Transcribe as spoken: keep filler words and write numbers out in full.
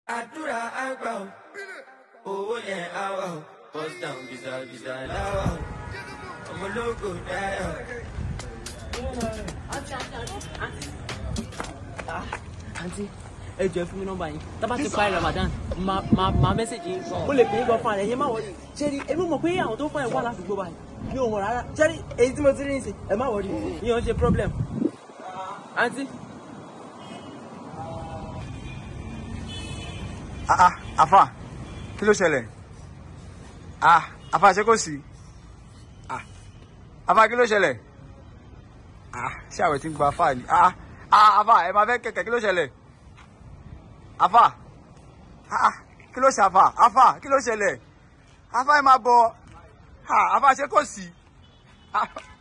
àdúrà àgbà o owó yẹn àwà o bust down visa visa láwà o ọmọ ológo dáyà o. àǹtí ẹ jọ̀ọ́ fún mi nọ́mbà yín tá bá ti parí Ramadan máa máa mẹ́sẹ̀jì yín mo lè pè é gan fún ààrẹ yẹn má wọlé ṣẹ́rí èmi mọ̀ pé àwọn tó fún ẹ̀ wà ládùúgbò báyìí mi ò mọ̀ rárá ṣẹ́rí èyí tí mo ti rí ní sìn ẹ má wọlé yín ò ń ṣe problem àǹtí. Ah ah, Alfa, kí ló ṣẹlẹ̀? Ah, Alfa ṣé kò sí? Ah, Alfa kí ló ṣẹlẹ̀? Ah, ṣé àwẹ̀ tí ń gba Alfa ni? Ah, ah, Alfa ẹ máa fẹ́ kẹ̀kẹ́ kí ló ṣẹlẹ̀? Alfa, ah, kí ló ṣe Alfa? Alfa kí ló ṣẹlẹ̀? Alfa ẹ máa bọ̀. Ah, Alfa ṣé kò sí? Ah.